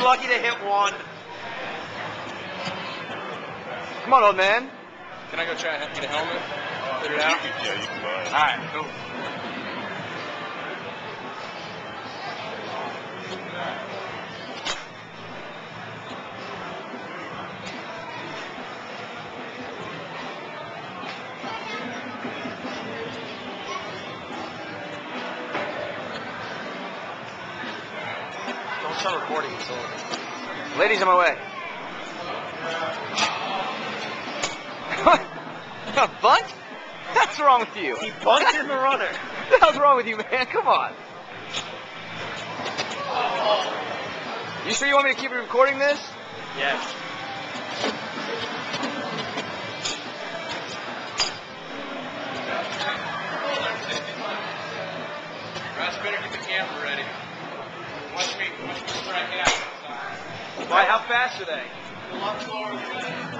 lucky to hit one. Come on, old man. Can I go try and get a helmet? Put it out? Yeah, you can buy it. All right, cool. Don't start recording until. Ladies, on my way. A bunt? What's wrong with you? He bunted the runner. What the hell's wrong with you, man? Come on. You sure you want me to keep recording this? Yes. Russ, better get the camera ready. Watch me strike out. Why, how fast are they? A lot slower than that.